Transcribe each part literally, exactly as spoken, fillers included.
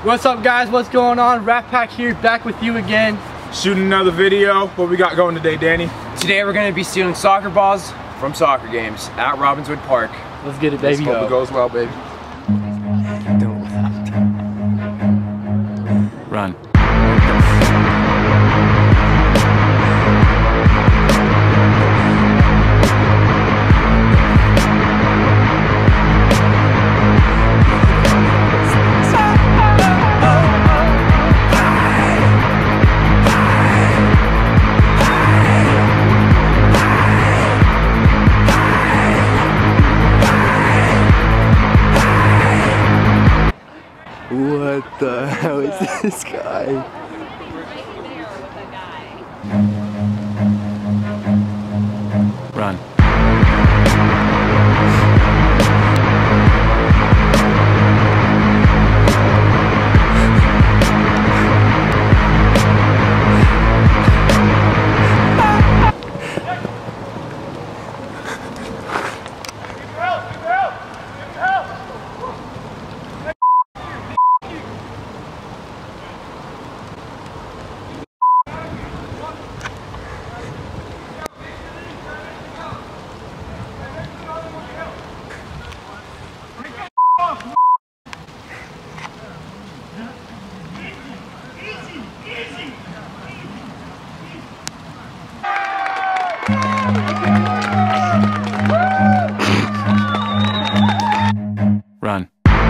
What's up, guys? What's going on? Rat Pack here, back with you again. Shooting another video. What we got going today, Danny? Today we're going to be stealing soccer balls from soccer games at Robbinswood Park. Let's get it, baby. Let's hope it goes well, baby. Don't laugh. Run. What the hell is this guy? Run. Run.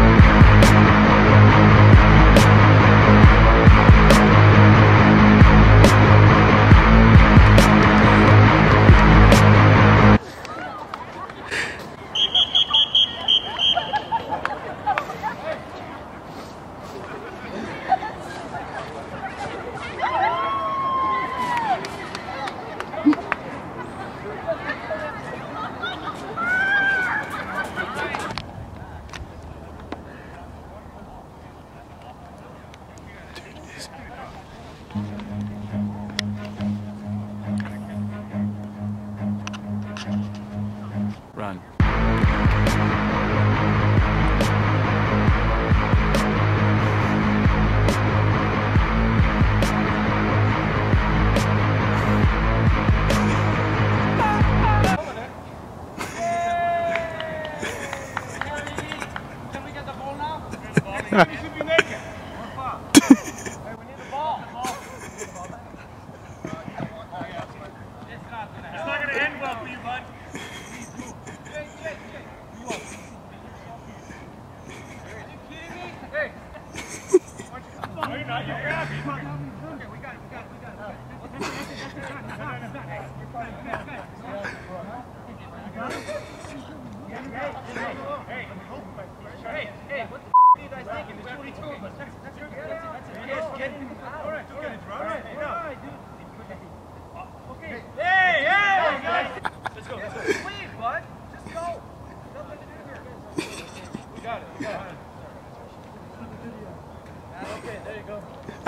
Run. Can we get the ball now? You should be naked. Hey, we need the ball. It's not gonna happen. It's not gonna end well for you, bud. Jay, Jay, Jay. You are you kidding me? Hey. No, you're not. You're grabbing. Okay, we got it. We got it. We got it. Hey, hey, hey, what the f*** are you guys thinking? There's twenty-two of us. That's, that's, that's, that's it. Yes, get it. All right, all right, all right, all right, dude. Okay. Hey, hey, guys. Let's go, let's go. Please, bud. Just go. Nothing to do here. We got it, we got it. Okay, there you go.